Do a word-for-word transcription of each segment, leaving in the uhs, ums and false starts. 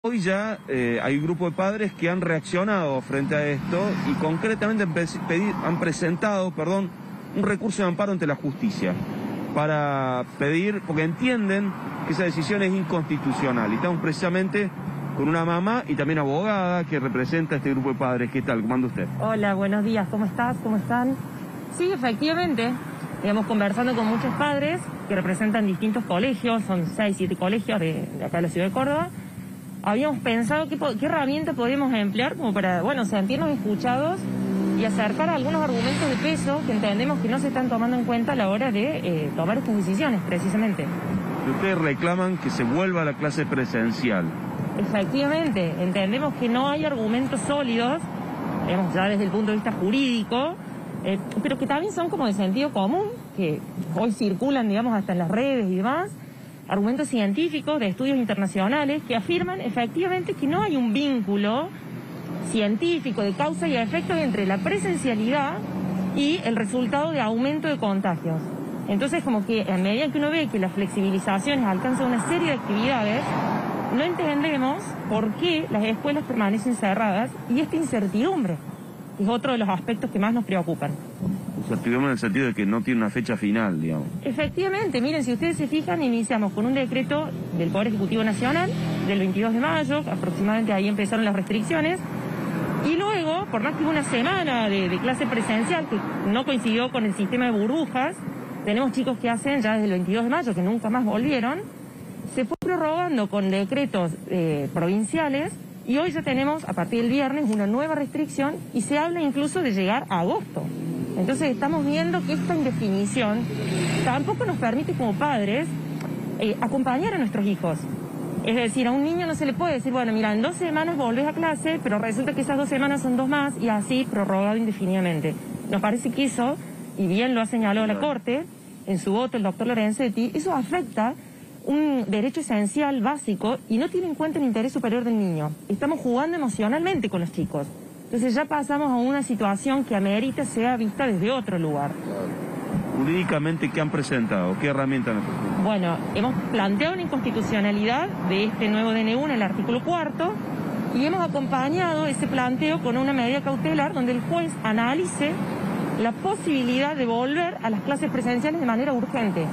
Hoy ya eh, hay un grupo de padres que han reaccionado frente a esto y concretamente han, pedi- han presentado perdón, un recurso de amparo ante la justicia para pedir, porque entienden que esa decisión es inconstitucional. Y estamos precisamente con una mamá y también abogada que representa a este grupo de padres. ¿Qué tal? ¿Cómo anda usted? Hola, buenos días. ¿Cómo estás? ¿Cómo están? Sí, efectivamente. Estamos conversando con muchos padres que representan distintos colegios, son seis, siete colegios de, de acá de la ciudad de Córdoba. Habíamos pensado qué, qué herramienta podríamos emplear como para, bueno, sentirnos escuchados y acercar algunos argumentos de peso que entendemos que no se están tomando en cuenta a la hora de eh, tomar estas decisiones, precisamente. Ustedes reclaman que se vuelva a la clase presencial. Efectivamente, entendemos que no hay argumentos sólidos, digamos, ya desde el punto de vista jurídico, eh, pero que también son como de sentido común, que hoy circulan, digamos, hasta en las redes y demás, argumentos científicos de estudios internacionales que afirman efectivamente que no hay un vínculo científico de causa y efecto entre la presencialidad y el resultado de aumento de contagios. Entonces, como que a medida que uno ve que las flexibilizaciones alcanzan una serie de actividades, no entendemos por qué las escuelas permanecen cerradas y esta incertidumbre es otro de los aspectos que más nos preocupan. Incertidumbre en el sentido de que no tiene una fecha final, digamos. Efectivamente, miren, si ustedes se fijan, iniciamos con un decreto del Poder Ejecutivo Nacional del veintidós de mayo, aproximadamente ahí empezaron las restricciones, y luego, por más que una semana de, de clase presencial, que no coincidió con el sistema de burbujas, tenemos chicos que hacen ya desde el veintidós de mayo, que nunca más volvieron, se fue prorrogando con decretos eh, provinciales, y hoy ya tenemos, a partir del viernes, una nueva restricción, y se habla incluso de llegar a agosto. Entonces estamos viendo que esta indefinición tampoco nos permite como padres eh, acompañar a nuestros hijos. Es decir, a un niño no se le puede decir, bueno, mira, en dos semanas volvés a clase, pero resulta que esas dos semanas son dos más y así prorrogado indefinidamente. Nos parece que eso, y bien lo ha señalado la Corte, en su voto el doctor Lorenzetti, eso afecta un derecho esencial, básico, y no tiene en cuenta el interés superior del niño. Estamos jugando emocionalmente con los chicos. Entonces ya pasamos a una situación que amerita sea vista desde otro lugar. Jurídicamente, ¿qué han presentado? ¿Qué herramientas han presentado? Bueno, hemos planteado una inconstitucionalidad de este nuevo D N U en el artículo cuarto y hemos acompañado ese planteo con una medida cautelar donde el juez analice la posibilidad de volver a las clases presenciales de manera urgente.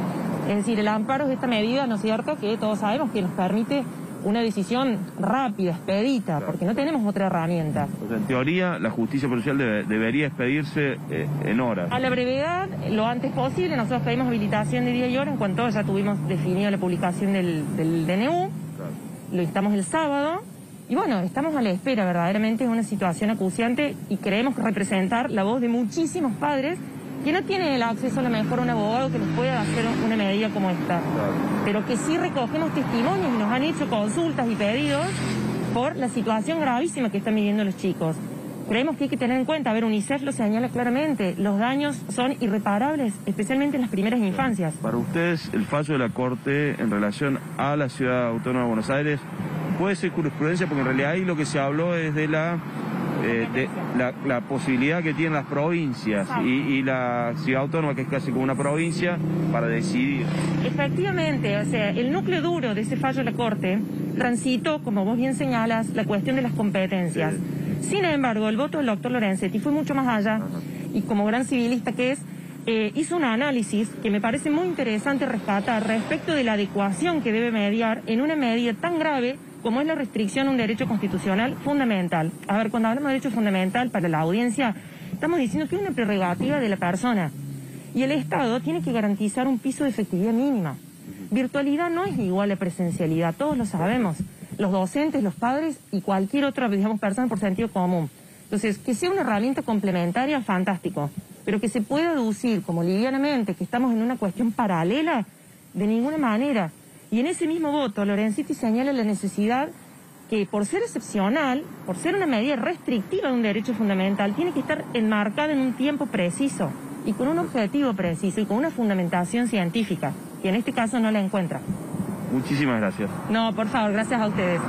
Es decir, el amparo de esta medida, ¿no es cierto?, que todos sabemos que nos permite una decisión rápida, expedita, claro, porque no tenemos otra herramienta. O sea, en teoría, la justicia procesal debe, debería expedirse eh, en horas. A la brevedad, lo antes posible. Nosotros pedimos habilitación de día y hora en cuanto ya tuvimos definido la publicación del, del D N U. Claro. Lo instamos el sábado. Y bueno, estamos a la espera, verdaderamente es una situación acuciante y creemos que representar la voz de muchísimos padres que no tienen el acceso a lo mejor a un abogado que nos pueda hacer una medida como esta, claro, pero que sí recogemos testimonios y nos han hecho consultas y pedidos por la situación gravísima que están viviendo los chicos. Creemos que hay que tener en cuenta, a ver, UNICEF lo señala claramente, los daños son irreparables, especialmente en las primeras infancias. Para ustedes, el fallo de la Corte en relación a la Ciudad Autónoma de Buenos Aires puede ser jurisprudencia, porque en realidad ahí lo que se habló es de la... Eh, de la, la posibilidad que tienen las provincias y, y la ciudad autónoma, que es casi como una provincia, para decidir. Efectivamente, o sea, el núcleo duro de ese fallo de la Corte transitó, como vos bien señalas, la cuestión de las competencias. Sí. Sin embargo, el voto del doctor Lorenzetti fue mucho más allá. Ajá. Y como gran civilista que es, eh, hizo un análisis que me parece muy interesante rescatar respecto de la adecuación que debe mediar en una medida tan grave como es la restricción a un derecho constitucional fundamental. A ver, cuando hablamos de derecho fundamental para la audiencia, estamos diciendo que es una prerrogativa de la persona. Y el Estado tiene que garantizar un piso de efectividad mínima. Virtualidad no es igual a presencialidad, todos lo sabemos. Los docentes, los padres y cualquier otra, digamos, persona por sentido común. Entonces, que sea una herramienta complementaria, fantástico. Pero que se pueda deducir como livianamente que estamos en una cuestión paralela, de ninguna manera. Y en ese mismo voto, Lorenzetti señala la necesidad que, por ser excepcional, por ser una medida restrictiva de un derecho fundamental, tiene que estar enmarcada en un tiempo preciso y con un objetivo preciso y con una fundamentación científica, que en este caso no la encuentra. Muchísimas gracias. No, por favor, gracias a ustedes.